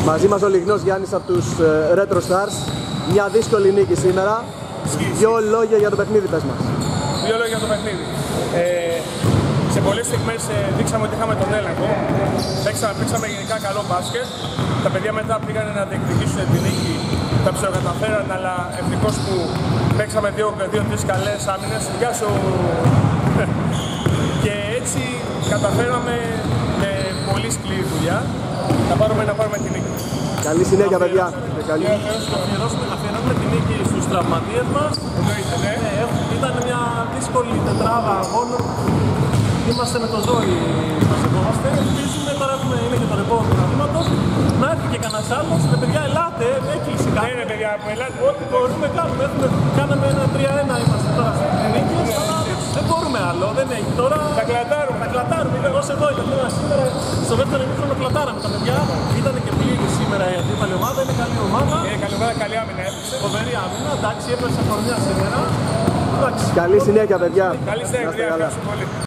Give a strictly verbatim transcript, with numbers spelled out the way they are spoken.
Μαζί μας ο Λιγνός Γιάννης από τους Retro Stars. Μια δύσκολη νίκη σήμερα. Δύο λόγια για το παιχνίδι, πες μας. Δύο λόγια για το παιχνίδι. Ε, σε πολλές στιγμές ε, δείξαμε ότι είχαμε τον έλεγχο. Παίξαμε, παίξαμε γενικά καλό μπάσκετ. Τα παιδιά μετά πήγαν να διεκδικήσουν την νίκη. Τα ψιλοκαταφέραν, αλλά ευτυχώς που παίξαμε δύο-τρεις καλές άμυνες. Γεια σου! Και έτσι καταφέραμε με πολύ σκληρή δουλειά να πάρουμε, να πάρουμε την νίκη. Καλή συνέχεια, παιδιά. Καλή. Αφιερώνουμε την νίκη στους τραυματίες μας. Εννοείται, ναι. Ε, ήταν μια δύσκολη τετράδα αγώνων. Είμαστε με το ζόρι, μαζευόμαστε. Ελπίζουμε τώρα έχουμε, είναι και το ρεπό του γραμμήματος. Να έρθει και κανένας άλλος. Ναι, παιδιά, ελάτε, έκλεισε κάτι. Ναι, ναι, παιδιά, που ελάτε. Ό,τι μπορούμε κάνουμε. Έχουμε, κάναμε ένα τρία ένα είμαστε τώρα στην νίκη. Δεν μπορούμε άλλο, δεν έχει τώρα. Τα κλατάρουμε. Τα κλατάρουμε. Είναι ως εδώ ήταν σήμερα. Στο δεύτερο ημίχρονο κλατάραμε τα παιδιά. Ήταν και πλήρη σήμερα η αντίπαλη ομάδα. Είναι καλή ομάδα. Είναι καλή ομάδα, καλή άμυνα έπαιξε. Φοβερή άμυνα. Εντάξει, έπαιξε χρονιά σήμερα. Καλή συνέχεια, παιδιά. Καλή συνέχεια, παιδιά.